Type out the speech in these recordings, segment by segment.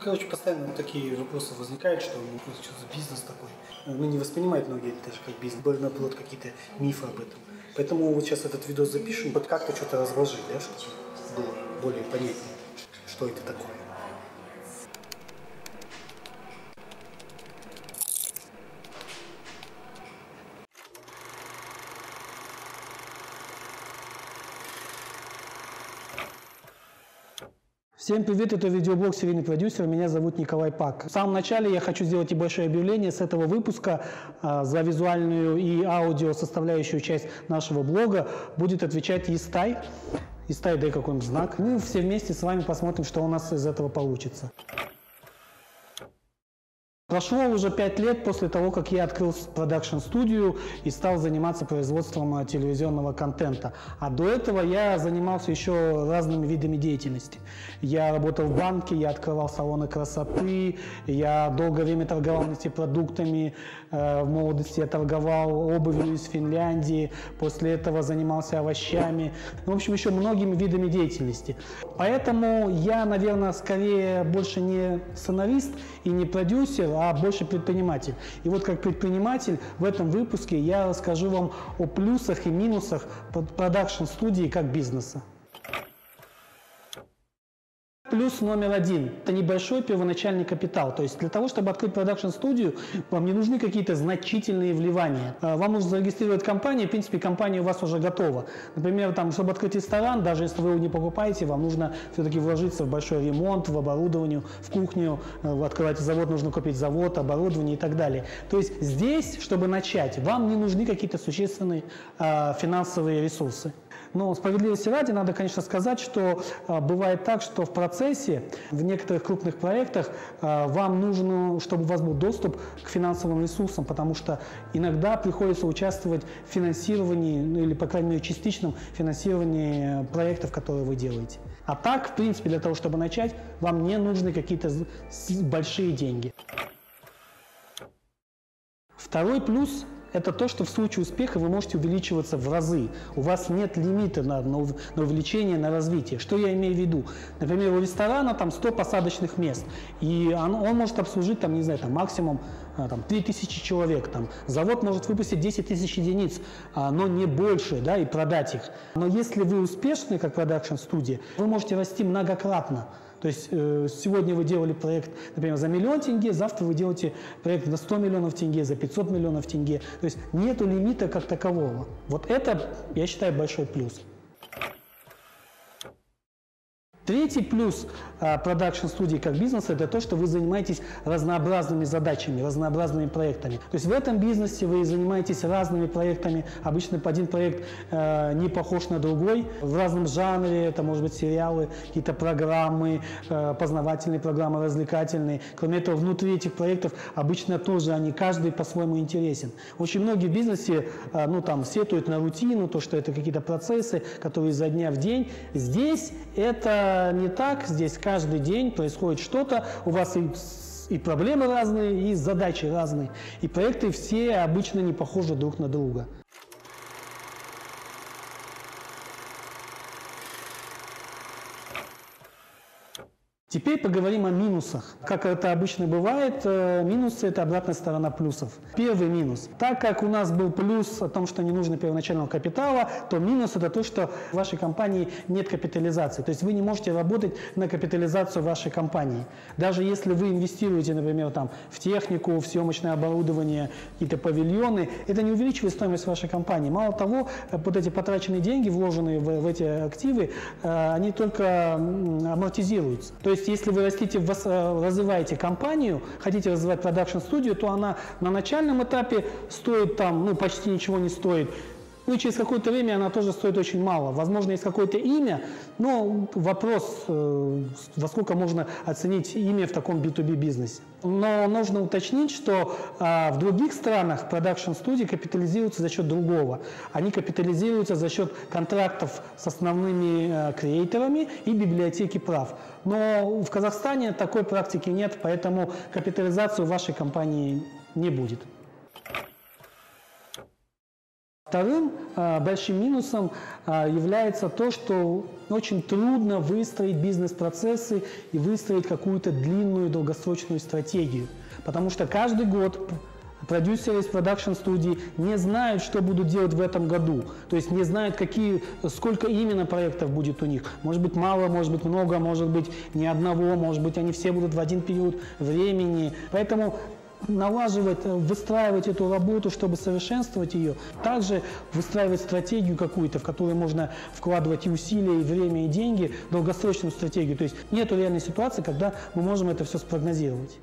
короче, постоянно такие вопросы возникают, что что за бизнес такой. Мы не воспринимаем многие это даже как бизнес, наоборот, какие-то мифы об этом. Поэтому вот сейчас этот видос запишем, хоть как-то что-то разложить, да, чтобы было более понятнее, что это такое. Всем привет, это видеоблог «Серийный продюсер», меня зовут Николай Пак. В самом начале я хочу сделать небольшое объявление. С этого выпуска за визуальную и аудио составляющую часть нашего блога будет отвечать Естай. Естай, дай какой-нибудь знак. Мы все вместе с вами посмотрим, что у нас из этого получится. Прошло уже 5 лет после того, как я открыл продакшн-студию и стал заниматься производством телевизионного контента. А до этого я занимался еще разными видами деятельности. Я работал в банке, я открывал салоны красоты, я долгое время торговал нефтепродуктами, в молодости я торговал обувью из Финляндии, после этого занимался овощами, в общем, еще многими видами деятельности. Поэтому я, наверное, скорее больше не сценарист и не продюсер, а больше предприниматель. И вот как предприниматель в этом выпуске я расскажу вам о плюсах и минусах продакшн-студии как бизнеса. Плюс номер один – это небольшой первоначальный капитал. То есть для того, чтобы открыть продакшн-студию, вам не нужны какие-то значительные вливания. Вам нужно зарегистрировать компанию, в принципе, компания у вас уже готова. Например, там, чтобы открыть ресторан, даже если вы его не покупаете, вам нужно все-таки вложиться в большой ремонт, в оборудование, в кухню. Открывать завод, нужно купить завод, оборудование и так далее. То есть здесь, чтобы начать, вам не нужны какие-то существенные финансовые ресурсы. Но справедливости ради надо, конечно, сказать, что бывает так, что в процессе, в некоторых крупных проектах вам нужно, чтобы у вас был доступ к финансовым ресурсам, потому что иногда приходится участвовать в финансировании, или, по крайней мере, частичном финансировании проектов, которые вы делаете. А так, в принципе, для того, чтобы начать, вам не нужны какие-то большие деньги. Второй плюс – это то, что в случае успеха вы можете увеличиваться в разы. У вас нет лимита на увеличение, на развитие. Что я имею в виду? Например, у ресторана там 100 посадочных мест, и он может обслужить там, не знаю, там, максимум 3000 человек. Там. Завод может выпустить 10 тысяч единиц, но не больше, да, и продать их. Но если вы успешны, как продакшн-студия, вы можете расти многократно. То есть сегодня вы делали проект, например, за 1 000 000 тенге, завтра вы делаете проект на 100 миллионов тенге, за 500 миллионов тенге. То есть нет лимита как такового. Вот это, я считаю, большой плюс. Третий плюс продакшн-студии как бизнеса – это то, что вы занимаетесь разнообразными задачами, разнообразными проектами. То есть в этом бизнесе вы занимаетесь разными проектами. Обычно один проект не похож на другой. В разном жанре, это может быть сериалы, какие-то программы, познавательные программы, развлекательные. Кроме этого, внутри этих проектов обычно тоже они каждый по-своему интересен. Очень многие в бизнесе сетуют на рутину, то, что это какие-то процессы, которые изо дня в день. Здесь это не так, здесь каждый день происходит что-то, у вас и проблемы разные, и задачи разные, и проекты все обычно не похожи друг на друга. Теперь поговорим о минусах. Как это обычно бывает, минусы – это обратная сторона плюсов. Первый минус. Так как у нас был плюс о том, что не нужно первоначального капитала, то минус – это то, что в вашей компании нет капитализации. То есть вы не можете работать на капитализацию вашей компании. Даже если вы инвестируете, например, в технику, в съемочное оборудование, какие-то павильоны, это не увеличивает стоимость вашей компании. Мало того, вот эти потраченные деньги, вложенные в эти активы, они только амортизируются. То есть если вы развиваете компанию, хотите развивать продакшн-студию, то она на начальном этапе стоит почти ничего не стоит. Ну и через какое-то время она тоже стоит очень мало. Возможно, есть какое-то имя, но вопрос, во сколько можно оценить имя в таком B2B бизнесе. Но нужно уточнить, что в других странах продакшн-студии капитализируются за счет другого. Они капитализируются за счет контрактов с основными креаторами и библиотеки прав. Но в Казахстане такой практики нет, поэтому капитализации у вашей компании не будет. Вторым большим минусом является то, что очень трудно выстроить бизнес-процессы и выстроить какую-то длинную долгосрочную стратегию. Потому что каждый год продюсеры из продакшн-студии не знают, что будут делать в этом году. То есть не знают, сколько именно проектов будет у них. Может быть мало, может быть много, может быть ни одного, может быть они все будут в один период времени. Поэтому налаживать, выстраивать эту работу, чтобы совершенствовать ее, также выстраивать стратегию какую-то, в которую можно вкладывать и усилия, и время, и деньги, долгосрочную стратегию. То есть нет реальной ситуации, когда мы можем это все спрогнозировать.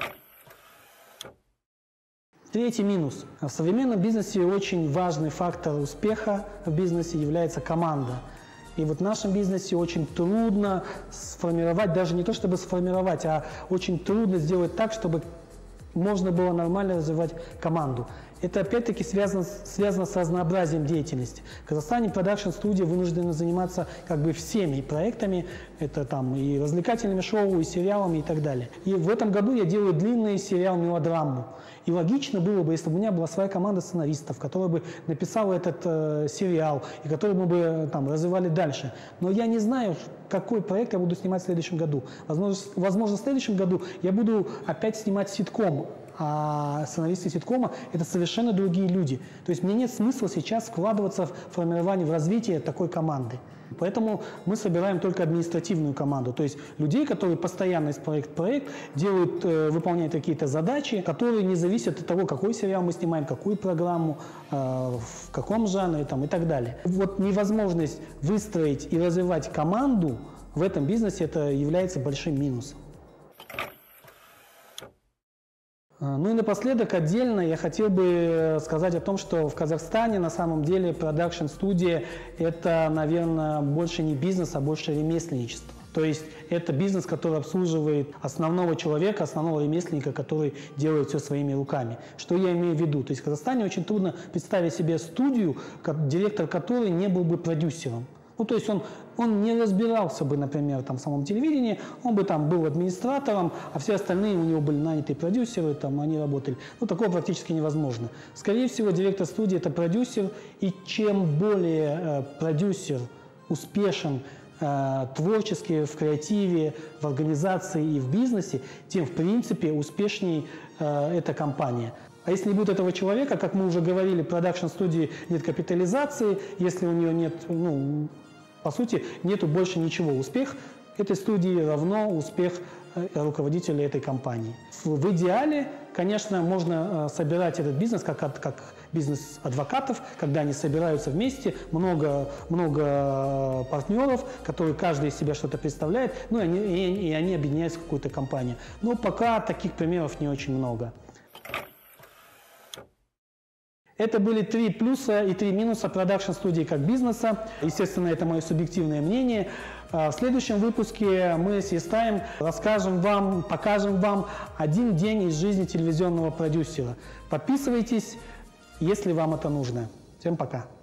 Третий минус. В современном бизнесе очень важный фактор успеха в бизнесе является команда. И вот в нашем бизнесе очень трудно сформировать, даже не то чтобы сформировать, а очень трудно сделать так, чтобы можно было нормально развивать команду. Это опять-таки связано с разнообразием деятельности. В Казахстане продакшн-студия вынуждена заниматься как бы всеми проектами, это там и развлекательными шоу, и сериалами и так далее. И в этом году я делаю длинный сериал «Мелодраму». И логично было бы, если бы у меня была своя команда сценаристов, которая бы написала этот сериал, и который мы бы там развивали дальше. Но я не знаю, какой проект я буду снимать в следующем году. Возможно, в следующем году я буду опять снимать ситком. А сценаристы ситкома – это совершенно другие люди. То есть мне нет смысла сейчас вкладываться в формирование, в развитие такой команды. Поэтому мы собираем только административную команду, то есть людей, которые постоянно из проекта в проект делают, выполняют какие-то задачи, которые не зависят от того, какой сериал мы снимаем, какую программу, в каком жанре там, и так далее. Вот невозможность выстроить и развивать команду в этом бизнесе – это является большим минусом. Ну и напоследок отдельно я хотел бы сказать о том, что в Казахстане на самом деле продакшн-студия – это, наверное, больше не бизнес, а больше ремесленничество. То есть это бизнес, который обслуживает основного человека, основного ремесленника, который делает все своими руками. Что я имею в виду? То есть в Казахстане очень трудно представить себе студию, директор которой не был бы продюсером. Ну, то есть он не разбирался бы, например, там, в самом телевидении, он бы там был администратором, а все остальные у него были нанятые продюсеры, там, они работали. Ну, такое практически невозможно. Скорее всего, директор студии – это продюсер, и чем более продюсер успешен творчески, в креативе, в организации и в бизнесе, тем, в принципе, успешнее эта компания. А если не будет этого человека, как мы уже говорили, в продакшн-студии нет капитализации, если у нее нет, по сути, нету больше ничего. Успех этой студии равно успех руководителя этой компании. В идеале, конечно, можно собирать этот бизнес как бизнес адвокатов, когда они собираются вместе, много партнеров, которые каждый из себя что-то представляет, ну и они объединяются в какую-то компанию. Но пока таких примеров не очень много. Это были 3 плюса и 3 минуса продакшн-студии как бизнеса. Естественно, это мое субъективное мнение. В следующем выпуске мы с Естаем расскажем вам, покажем вам один день из жизни телевизионного продюсера. Подписывайтесь, если вам это нужно. Всем пока.